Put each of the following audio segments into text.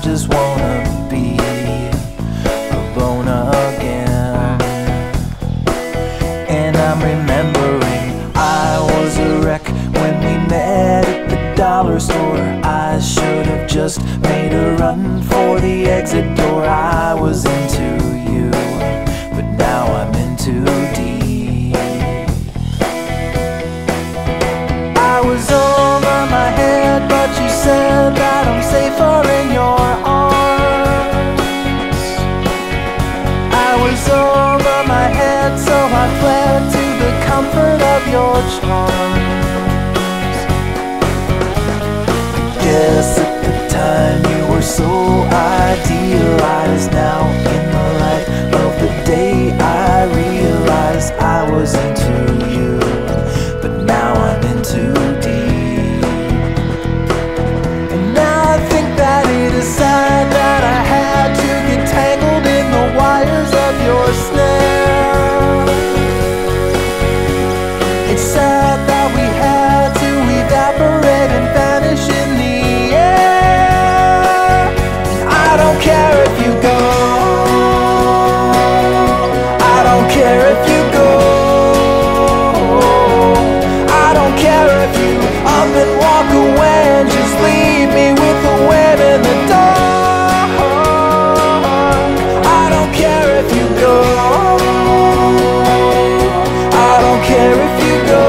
just wanna be alone again. And I'm remembering I was a wreck when we met at the dollar store. I should have just made a run for the exit door. I was into you, but now I'm in too deep. I was over my head, but you said that I'm safer in your arms. I was over my head, so I fled to the comfort of your charms. I guess at the time you were so idealized. Now in the light of the day I realized I was into you, but now I'm in too deep. And now I think that it is sad that I had to get tangled in the wires of your snare. It's sad that we had to evaporate and vanish in the air. And I don't care if you go, I don't care if you go, I don't care if you up and walk away and just leave me with a wave in the dark. I don't care if you go, I don't care if you go.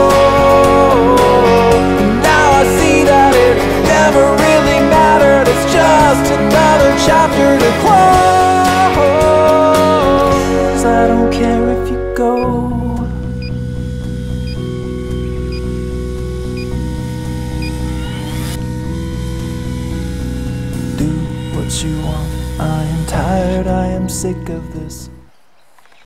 Now I see that it never really mattered. It's just another chapter to close. I don't care if you go. Do what you want. I am tired, I am sick of this.